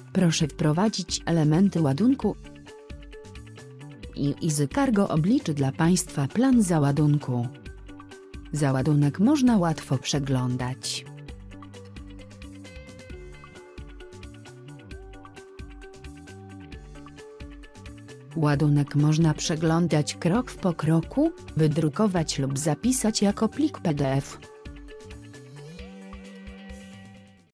Proszę wprowadzić elementy ładunku. EasyCargo obliczy dla Państwa plan załadunku. Załadunek można łatwo przeglądać. Ładunek można przeglądać krok po kroku, wydrukować lub zapisać jako plik PDF.